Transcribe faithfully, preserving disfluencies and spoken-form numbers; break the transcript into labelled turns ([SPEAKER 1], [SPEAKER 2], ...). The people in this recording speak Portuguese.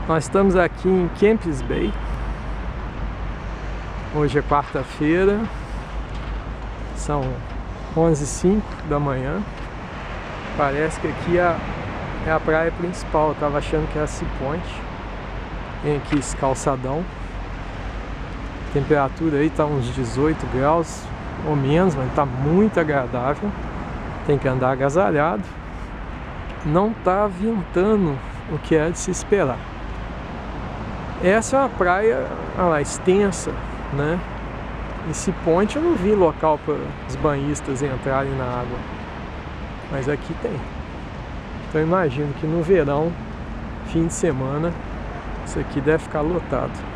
[SPEAKER 1] Nós estamos aqui em Kemps Bay. Hoje é quarta-feira, são onze e cinco da manhã. Parece que aqui é a, é a praia principal. Eu estava achando que era Sea Point. Tem aqui esse calçadão. A temperatura aí está uns dezoito graus ou menos, mas está muito agradável. Tem que andar agasalhado. Não está ventando o que é de se esperar. Essa é uma praia, olha lá, extensa, né? Esse ponte eu não vi local para os banhistas entrarem na água, mas aqui tem. Então eu imagino que no verão, fim de semana, isso aqui deve ficar lotado.